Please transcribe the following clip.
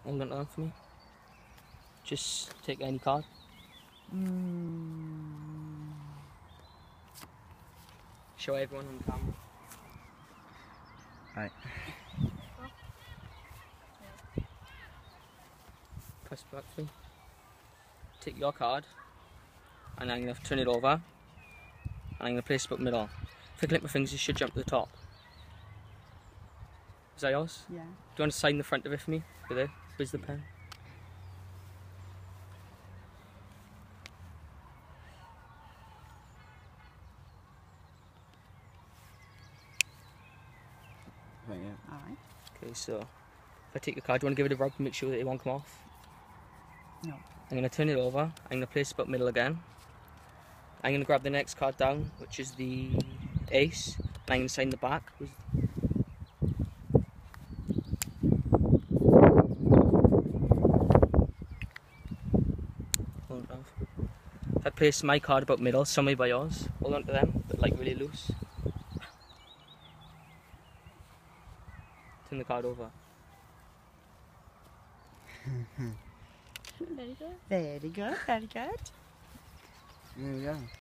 Hold on to them for me. Just take any card. Show everyone on the camera. Right. Press back for me. Take your card, and I'm going to turn it over, and I'm going to place it up middle. If I click my fingers, it should jump to the top. Is that yours? Yeah. Do you want to sign the front of it for me? With it? Where's the pen? Right, yeah. Alright. Okay, so if I take your card, do you want to give it a rub to make sure that it won't come off? No. I'm going to turn it over, I'm going to place it up middle again. I'm going to grab the next card down, which is the ace, and I'm going to sign the back. Hold on. If I place my card about middle, somewhere by yours, hold on to them, but like really loose. Turn the card over. Very good. Very good. Very good. There we go.